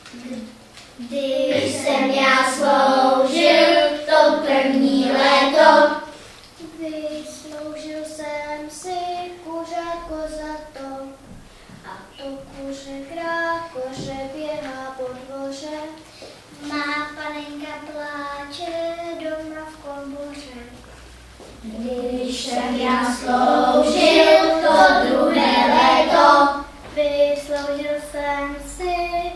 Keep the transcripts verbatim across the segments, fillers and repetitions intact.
Když jsem já sloužil to první léto, vysloužil jsem si kuřátko za to. A to kuře krákoře běhá po dvoře. má panenka pláče doma v komboře. Když jsem já sloužil to druhé léto, Vysloužil jsem si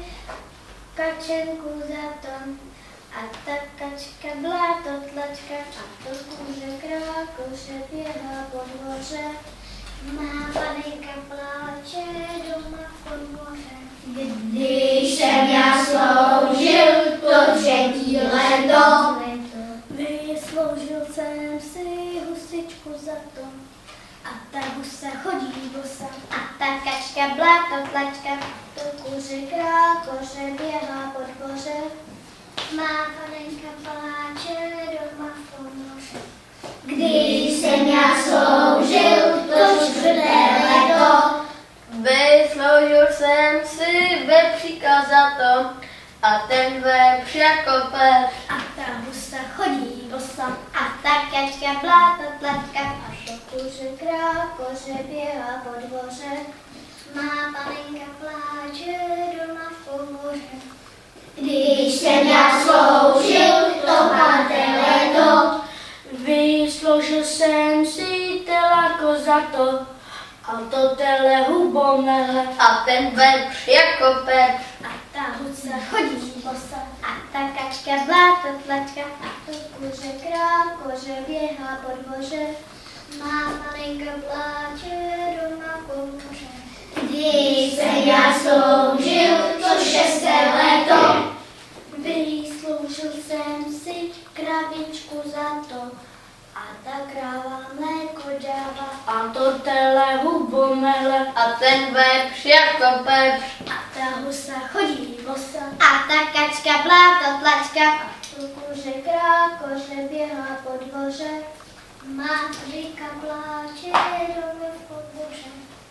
kačenku za to. A ta kačka byla to tlačka a to kuře krákoře běhá po dvoře. má panenka pláče doma v komboře. Když jsem já sloužil to třetí léto, Vysloužil jsem si husičku za to. A ta husa chodí bosa. a ta kačka byla to tlačka, To kuře krákoře běhá po dvoře. má panenka pláče doma v komboře. Když jsem já sloužil to čtvrté léto, Vysloužil jsem si vepříka za to a ten vepř jako pes. A ta husa chodí bosa. a ta kačka byla to tlačka, A to kuře krákoře běhá po dvoře. má panenka pláče doma v komboře. Když jsem já sloužil to páté léto, Vysloužil jsem si teláko za to a to tele hubomele a ten vepř jako pes. A ta husa chodí bosa. a ta kačka byla to tlačka, A to kuře krákoře běhá po dvoře. má panenka pláče doma v komboře. Když jsem já sloužil to šesté léto, Vysloužil jsem si kravičku za to. A ta kráva mléko dává. A to tele hubomele a ten vepř jako pes. A ta husa chodí bosa. a ta kačka byla to tlačka, A to kuře krákoře běhá po dvoře. má panenka pláče doma v komboře.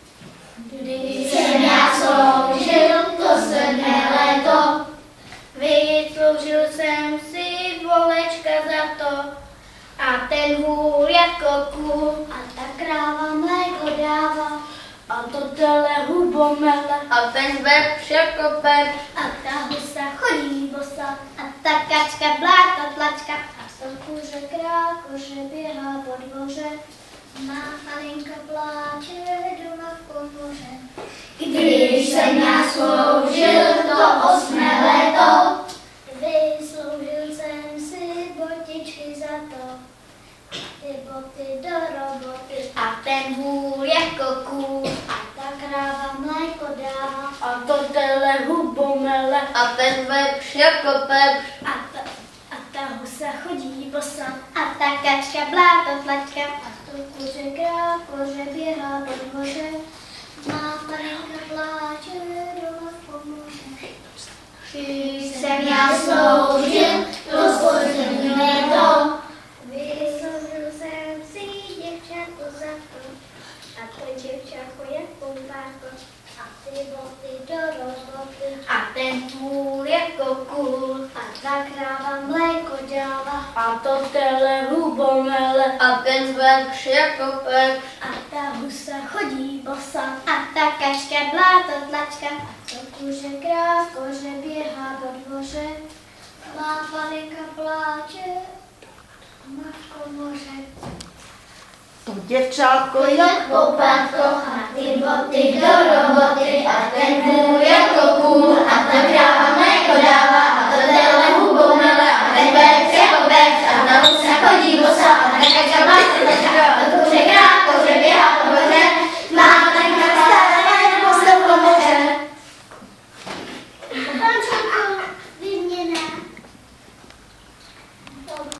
Když jsem já sloužil to sedmé léto, Vysloužil jsem si volečka za to. A ten vůl jako kůl. a ta kráva mléko dává, A to tele hubomele a ten vepř jako pes. A ta husa chodí bosa. a ta kačka byla to tlačka, A to kuře krákoře běhá po dvoře. má panenka pláče doma v komboře. Když jsem já sloužil to osmé léto, Vysloužil jsem si botičky za to. Ty boty do roboty. a ten vůl jako kůl, A ta kráva mléko dává. A to tele hubomele a ten vepř jako pes. A ta, a ta husa chodí bosa. a ta kačka byla to tlačka, A to kuře krákoře běhá po dvoře. má panenka pláče doma v komboře. Když jsem já sloužil to poslední léto, Vysloužil jsem si děvčátko za to. A to děvčátko je pumpárko. A ty boty do roboty. a ten vůl jako kůl, A ta kráva mléko dává. A to tele hubomele a ten vepř jako pes. A ta husa chodí bosa. a ta kačka byla to tlačka, To kuře krákoře běhá po dvoře. má panenka pláče doma v komboře. To děvčátko Jak popátko a ty boty do roboty a ten vůl jako kůl a ta kráva mléko dává.